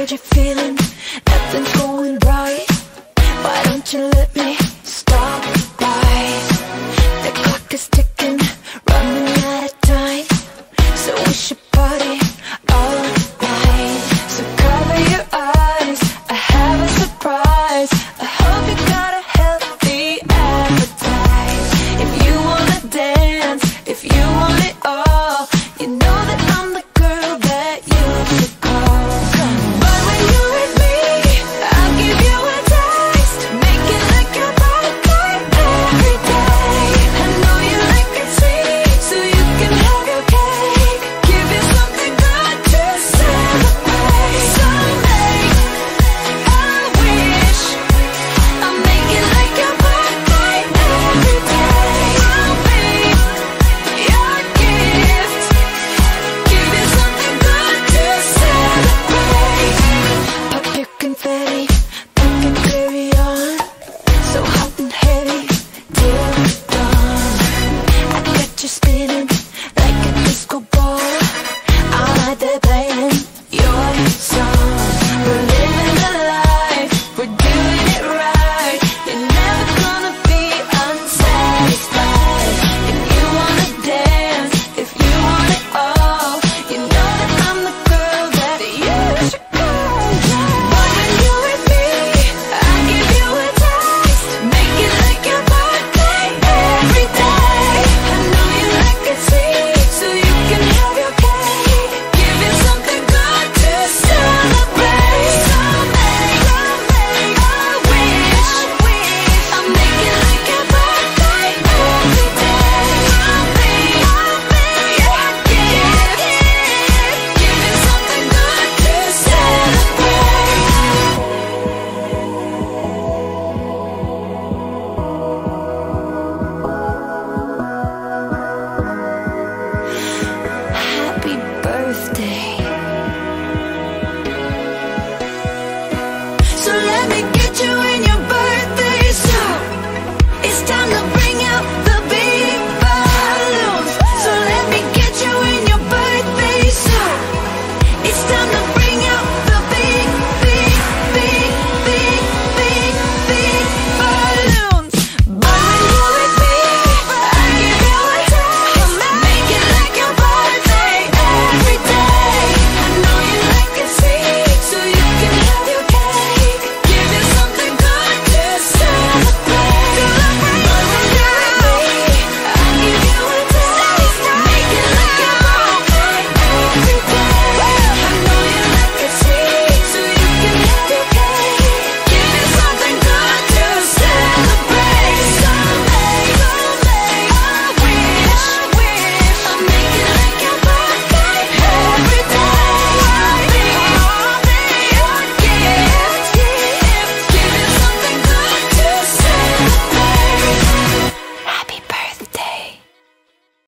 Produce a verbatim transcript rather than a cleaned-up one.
what you're feeling. Nothing's going right. Why don't you let me stop by? The clock is ticking, running out of time, so we should party all night. So cover your eyes, I have a surprise. I hope you got a healthy appetite. If you wanna dance, if you want it all, you know that I'm the girl that you should call. But when you're with me, I'll give you a taste, make it like your birthday every day. I know you like it sweet, so you can have your cake. Give you something good to celebrate. So make a wish, I'll make it like your birthday every day. I'll be your gift, give you something good to celebrate. Pop your confetti, we can carry on, so hot and heavy till dawn. I got you spinning like a disco ball. I'm out there playing your song. We're living the life, we're doing it right. You're never gonna be unsatisfied. If you wanna dance, if you want it all, you know that I'm the girl that you should call. But when you're with me, I'll give you a taste, make it like your birthday every day. I know you like it sweet, so you can have your cake. Give you something good to celebrate. So make, make a wish, I'll make it like your birthday every day. I'll be your gift, give you something good to celebrate. Happy birthday. So let me get you in your birthday suit. It's time to